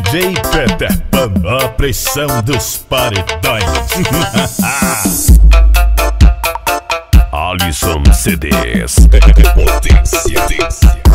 DJ Peter Pan, a pressão dos paredões. Alisson CDs, potência.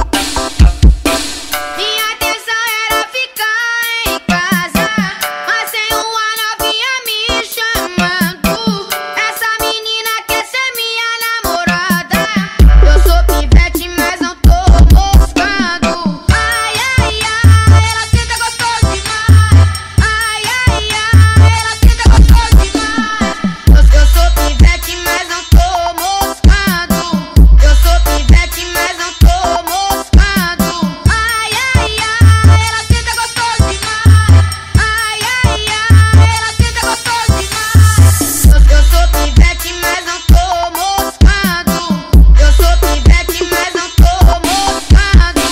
Minha intenção era ficar em casa, mas tem uma novinha me chamando. Essa menina quer ser minha namorada. Eu sou pivete, mas não tô moscando. Ai, ai, ai, ela senta gostoso demais. Ai, ai, ai, ela senta gostoso demais. Eu sou pivete, mas não tô moscando. Eu sou pivete, mas não tô moscando. Ai, ai, ai, ela senta gostoso demais. Ai, ai, ai, ela senta gostoso demais. Eu sou pivete, mas não tô moscando. Eu sou pivete, mas não tô moscando.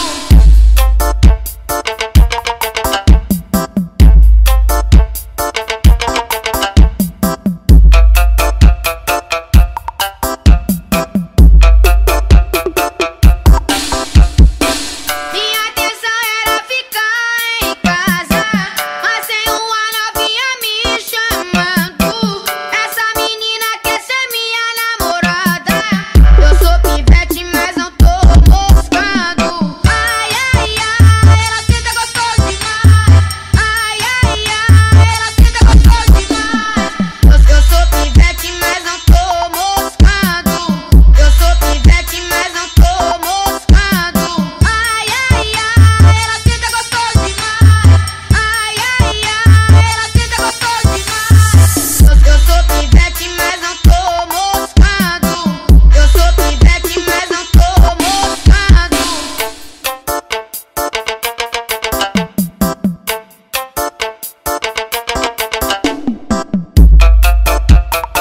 Minha intenção era ficar em casa, mas tem uma novinha me chamando. Essa menina quer ser minha namorada. Eu sou pivete, mas não tô moscando. Ai, ai, ai, ela senta gostoso demais. Ai, ai, ai, ela senta gostoso demais. Eu sou pivete, mas não tô moscando. Eu sou pivete, mas não tô moscando. Ai, ai, ai, ela senta gostoso demais. Ai, ai, ai, ela senta gostoso demais. Eu sou pivete, mas não tô moscando. Eu sou pivete, mas não tô moscando.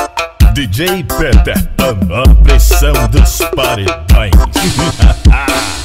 DJ Peter Pan, a pressão dos paredões.